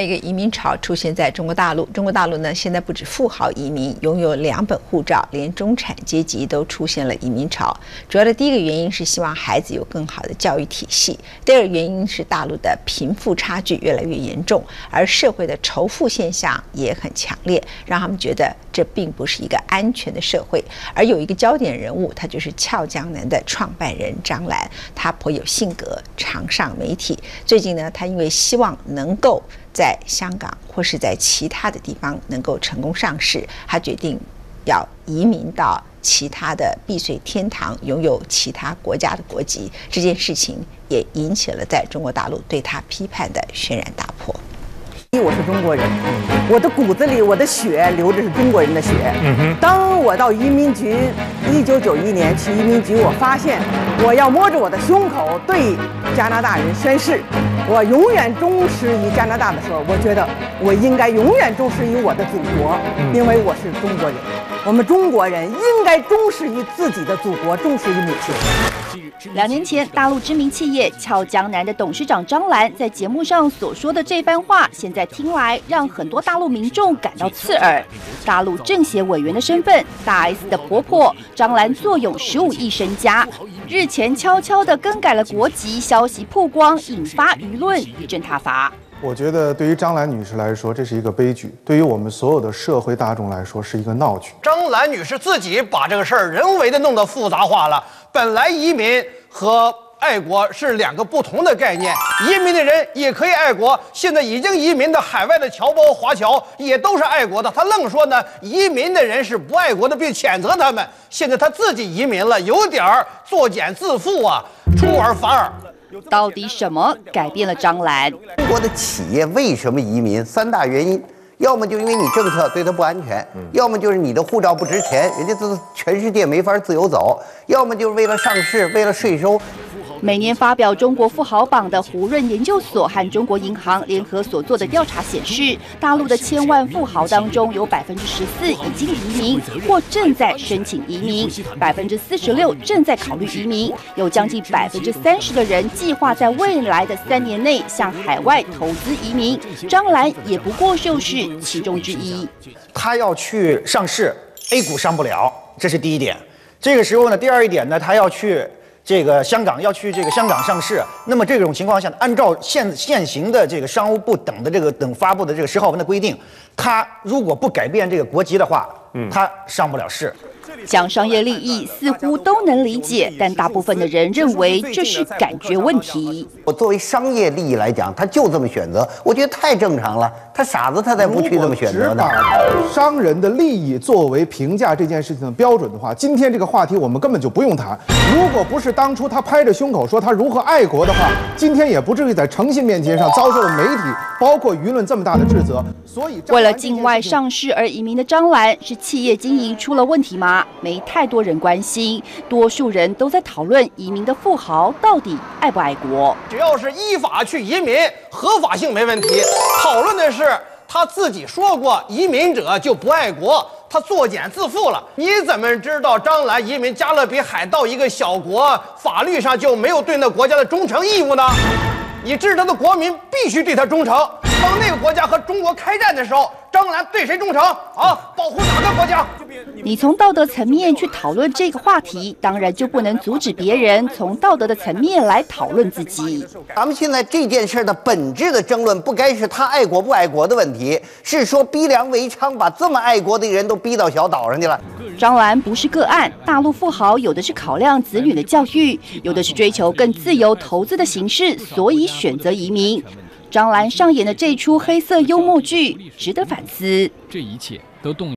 还有一个移民潮出现在中国大陆。中国大陆呢，现在不止富豪移民，拥有2本护照，连中产阶级都出现了移民潮。主要的第一个原因是希望孩子有更好的教育体系，第二个原因是大陆的贫富差距越来越严重，而社会的仇富现象也很强烈，让他们觉得这并不是一个安全的社会。而有一个焦点人物，他就是俏江南的创办人张兰，他颇有性格，常上媒体。最近呢，他因为希望能够在香港或是在其他的地方能够成功上市，他决定要移民到其他的避税天堂，拥有其他国家的国籍。这件事情也引起了在中国大陆对他批判的轩然大波。 我是中国人，我的骨子里，我的血流的是中国人的血。当我到移民局，1991年去移民局，我发现我要摸着我的胸口对加拿大人宣誓，我永远忠实于加拿大的时候，我觉得我应该永远忠实于我的祖国，因为我是中国人。我们中国人应该忠实于自己的祖国，忠实于母亲。 2年前，大陆知名企业俏江南的董事长张兰在节目上所说的这番话，现在听来让很多大陆民众感到刺耳。大陆政协委员的身份，大 S 的婆婆张兰坐拥15亿身家，日前悄悄地更改了国籍，消息曝光，引发舆论一阵挞伐。 我觉得对于张兰女士来说，这是一个悲剧；对于我们所有的社会大众来说，是一个闹剧。 张兰女士自己把这个事儿人为的弄得复杂化了。本来移民和爱国是2个不同的概念，移民的人也可以爱国。现在已经移民的海外的侨胞、华侨也都是爱国的，他愣说呢，移民的人是不爱国的，并谴责他们。现在他自己移民了，有点作茧自缚啊，出尔反尔。 到底什么改变了张兰？ 中国的企业为什么移民？3大原因，要么就因为你政策对它不安全，要么就是你的护照不值钱，人家这全世界没法自由走，要么就是为了上市，为了税收。 每年发表中国富豪榜的胡润研究所和中国银行联合所做的调查显示，大陆的1000万富豪当中有14%已经移民或正在申请移民，46%正在考虑移民，有将近30%的人计划在未来的3年内向海外投资移民。张兰也不过就是其中之一。 他要去上市 ，A 股上不了，这是第一点。这个时候呢，第二一点呢，他要去香港香港上市，那么这种情况下，按照现行的这个商务部等发布的这个10号文的规定，他如果不改变这个国籍的话，他上不了市。 讲商业利益似乎都能理解，但大部分的人认为这是感觉问题。 我作为商业利益来讲，他就这么选择，我觉得太正常了。他傻子他才不去这么选择呢。 如果只把商人的利益作为评价这件事情的标准的话，今天这个话题我们根本就不用谈。如果不是当初他拍着胸口说他如何爱国的话，今天也不至于在诚信面前上遭受媒体包括舆论这么大的指责。所以， 为了境外上市而移民的张兰，是企业经营出了问题吗？没太多人关心，多数人都在讨论移民的富豪到底爱不爱国。 只要是依法去移民，合法性没问题。讨论的是他自己说过，移民者就不爱国，他作茧自缚了。你怎么知道张兰移民加勒比海盗一个小国，法律上就没有对那国家的忠诚义务呢？你知道的国民必须对他忠诚。当那个国家和中国开战的时候，张兰对谁忠诚啊？保护哪个国家？ 你从道德层面去讨论这个话题，当然就不能阻止别人从道德的层面来讨论自己。 咱们现在这件事的本质的争论，不该是他爱国不爱国的问题，是说逼良为娼，把这么爱国的人都逼到小岛上去了。 张兰不是个案，大陆富豪有的是考量子女的教育，有的是追求更自由投资的形式，所以选择移民。张兰上演的这出黑色幽默剧值得反思。 这一切都动